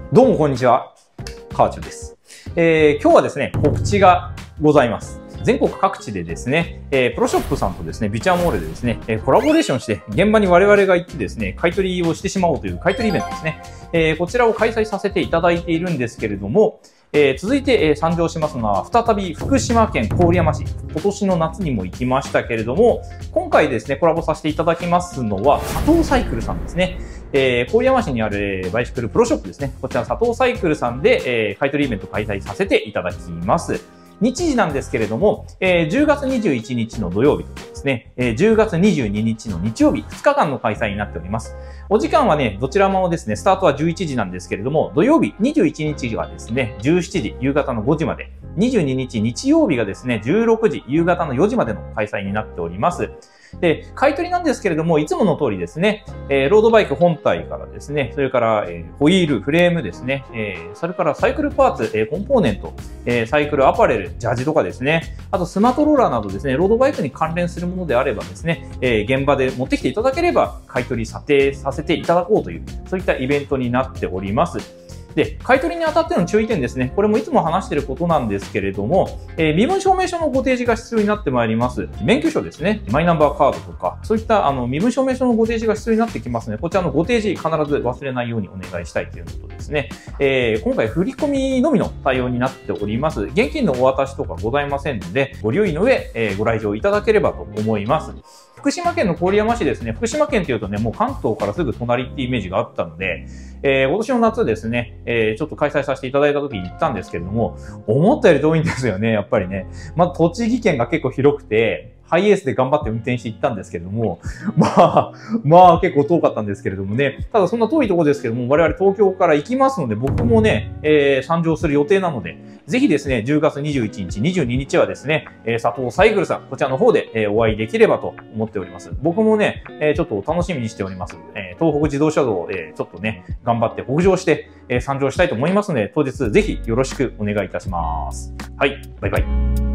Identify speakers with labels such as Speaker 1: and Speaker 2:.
Speaker 1: どうもこんにちは、川中です。今日はですね、告知がございます。全国各地でですね、プロショップさんとですね、ビチャーモールでですね、コラボレーションして、現場に我々が行ってですね、買い取りをしてしまおうという買い取りイベントですね。こちらを開催させていただいているんですけれども、続いて、参上しますのは、再び福島県郡山市。今年の夏にも行きましたけれども、今回ですね、コラボさせていただきますのは、佐藤サイクルさんですね。郡山市にあるバイシクルプロショップですね。こちら佐藤サイクルさんで、買い取りイベント開催させていただきます。日時なんですけれども、10月21日の土曜日とですね、10月22日の日曜日、2日間の開催になっております。お時間はね、どちらもですね、スタートは11時なんですけれども、土曜日21日がですね、17時、夕方の5時まで、22日日曜日がですね、16時、夕方の4時までの開催になっております。で、買い取りなんですけれども、いつもの通りですね、ロードバイク本体からですね、それから、ホイール、フレームですね、それからサイクルパーツ、コンポーネント、サイクルアパレル、ジャージとかですね、あとスマートローラーなどですね、ロードバイクに関連するものであればですね、現場で持ってきていただければ、買い取り査定させていただこうという、そういったイベントになっております。で、買い取りにあたっての注意点ですね。これもいつも話していることなんですけれども、身分証明書のご提示が必要になってまいります。免許証ですね。マイナンバーカードとか、そういった身分証明書のご提示が必要になってきますので、こちらのご提示必ず忘れないようにお願いしたいということですね。今回振り込みのみの対応になっております。現金のお渡しとかございませんので、ご留意の上、ご来場いただければと思います。福島県の郡山市ですね。福島県というとね、もう関東からすぐ隣ってイメージがあったので、今年の夏ですね、ちょっと開催させていただいた時に行ったんですけれども、思ったより遠いんですよね、やっぱりね。まず栃木県が結構広くて、ハイエースで頑張って運転して行ったんですけれども、まあ結構遠かったんですけれどもね、ただそんな遠いところですけれども、我々東京から行きますので、僕もね、参上する予定なので、ぜひですね、10月21日、22日はですね、佐藤サイクルさん、こちらの方で、お会いできればと思っております。僕もね、ちょっと楽しみにしております。東北自動車道を、ちょっとね、頑張って北上して、参上したいと思いますので、当日ぜひよろしくお願いいたします。はい、バイバイ。